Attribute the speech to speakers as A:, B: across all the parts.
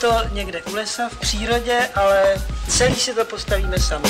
A: to někde u lesa, v přírodě, ale celý si to postavíme sami.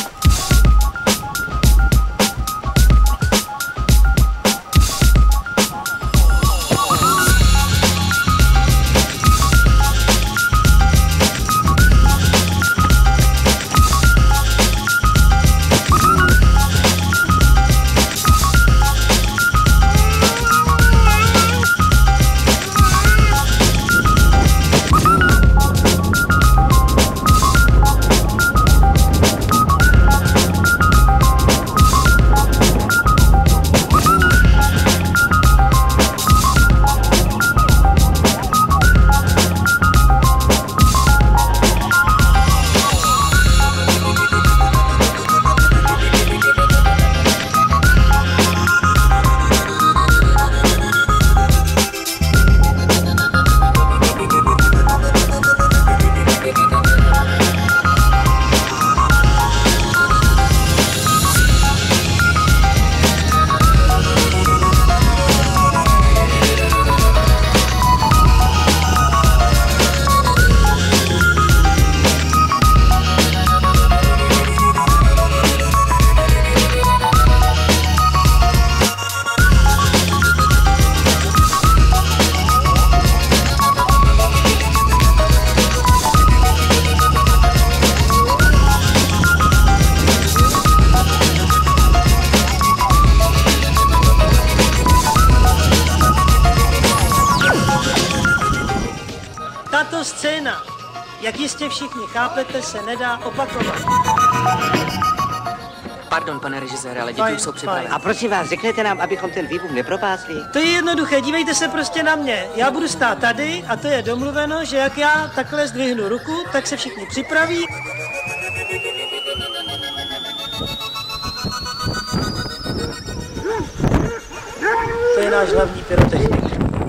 A: Tato scéna, jak jistě všichni chápete, se nedá opakovat.
B: Pardon, pane režisére, ale děti už jsou připraveny.
C: A prosím vás, řekněte nám, abychom ten výbuch nepropásli.
A: To je jednoduché, dívejte se prostě na mě. Já budu stát tady a to je domluveno, že jak já takhle zdvihnu ruku, tak se všichni připraví. To je náš hlavní pyrotechnik.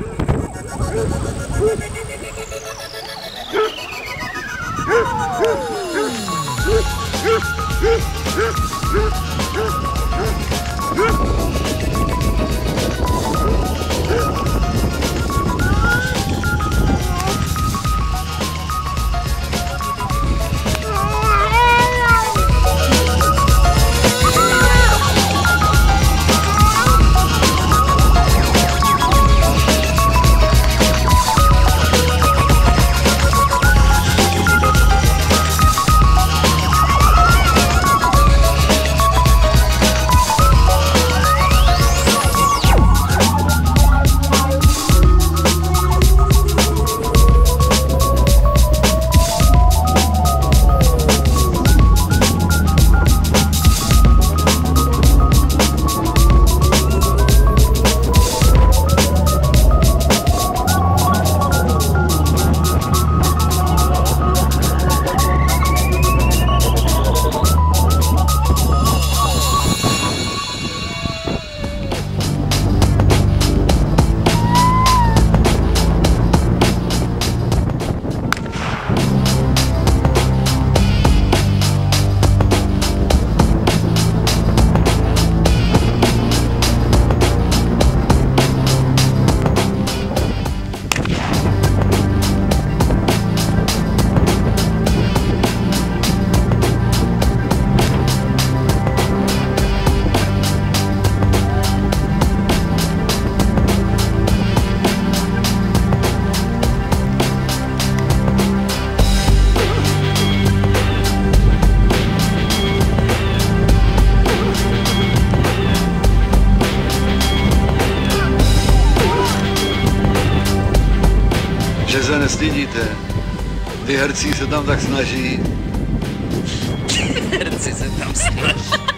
D: Že se nestydíte. Ty herci se tam tak snaží.
B: Herci se tam snaží.